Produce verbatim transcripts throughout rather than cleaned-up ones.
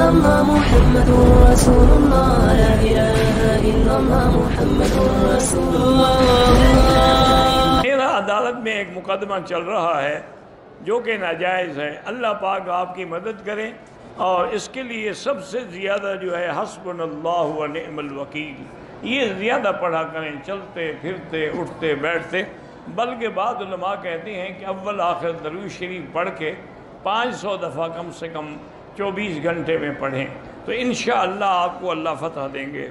الله محمد رسول الله لا إله إلا الله محمد رسول الله. میرا عدالت میں ایک مقدمہ چل رہا ہے جو کہ ناجائز ہے. اللہ پاک آپ کی مدد کریں اور اس کے لیے سب سے زیادہ جو ہے حسبنا اللہ و نعم الوکیل یہ زیادہ پڑھا کریں، چلتے پھرتے اٹھتے بیٹھتے. بلکہ بعض علماء کہتے ہیں کہ اول آخر درود شریف پڑھ کے پانچ سو دفعہ کم سے کم چوبیس گھنٹے میں پڑھیں تو انشاءاللہ آپ کو اللہ فتح دیں گے.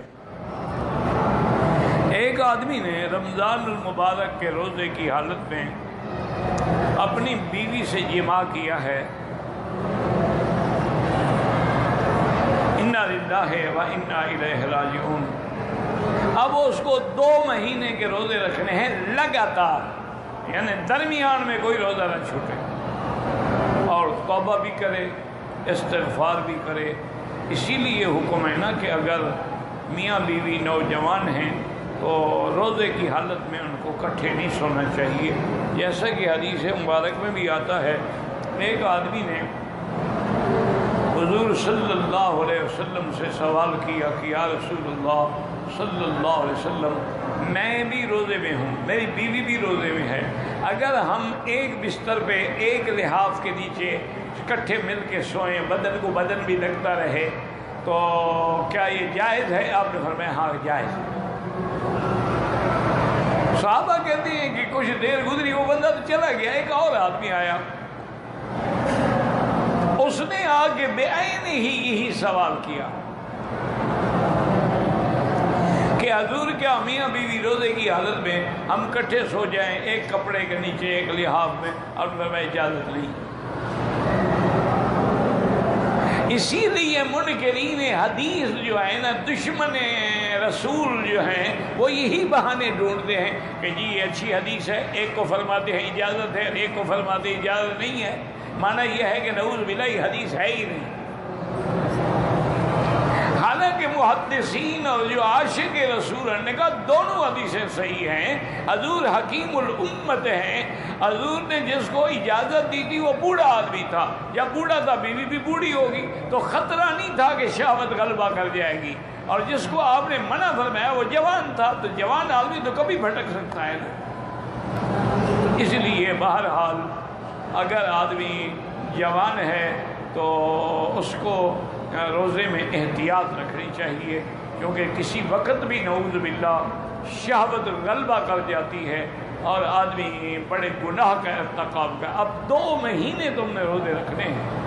ایک آدمی نے رمضان المبارک کے روزے کی حالت میں اپنی بیوی سے جماع کیا ہے. انا للہ و انا الیہ راجعون. اب اس کو دو مہینے کے روزے رکھنے ہیں لگاتار، یعنی درمیان میں کوئی روزہ نہ چھوٹے، اور توبہ بھی کرے استغفار بھی کرے. اسی لیے حکم ہے نا کہ اگر میاں بیوی نوجوان ہیں تو روزے کی حالت میں ان کو کٹھے نہیں سونا چاہیے. جیسا کہ حدیث مبارک میں بھی آتا ہے، ایک آدمی نے حضور صلی اللہ علیہ وسلم سے سوال کیا کہ یا رسول اللہ صلی اللہ علیہ وسلم، میں بھی روزے میں ہوں، میری بیوی بھی روزے میں ہے، اگر ہم ایک بستر پہ ایک لحاف کے نیچے اکٹھے مل کے سوئیں، بدن کو بدن بھی لگتا رہے تو کیا یہ جائز ہے؟ آپ نے فرمایا ہاں جائز ہے. صحابہ کہتے ہیں کہ کچھ دیر گزری، وہ بندہ تو چلا گیا، ایک اور آدمی آیا، اس نے آگے بے عین ہی یہی سوال کیا کہ حضور کیا میاں بیوی روزے کی حالت میں ہم کٹھے سو جائیں ایک کپڑے کے نیچے ایک لحاف میں؟ اور میں اجازت نہیں. اسی لیے منکرین حدیث جو ہے نا، دشمن رسول جو ہیں، وہ یہی بہانے ڈھونڈتے ہیں کہ جی یہ اچھی حدیث ہے، ایک کو فرماتے ہیں اجازت ہے، ایک کو فرماتے ہیں اجازت نہیں ہے. معنی یہ ہے کہ نعوذ باللہ یہ حدیث ہے ہی نہیں. حالانکہ محدثین اور جو عاشق رسول نے کہا دونوں حدیثیں صحیح ہیں. حضور حکیم الامت ہیں، حضور نے جس کو اجازت دی تھی وہ بوڑھا آدمی تھا، جب بوڑھا تھا بیوی بھی بوڑھی ہوگی تو خطرہ نہیں تھا کہ شہوت غلبہ کر جائے گی. اور جس کو آپ نے منع فرمایا وہ جوان تھا، تو جوان آدمی تو کبھی بھٹک سکتا ہے نا. اس لیے بہرحال اگر آدمی جوان ہے تو اس کو روزے میں احتیاط رکھنی چاہیے، کیونکہ کسی وقت بھی نعوذ باللہ شہوت غلبہ کر جاتی ہے اور آدمی بڑے گناہ کا ارتکاب کا. اب دو مہینے تم نے روزے رکھنے ہیں.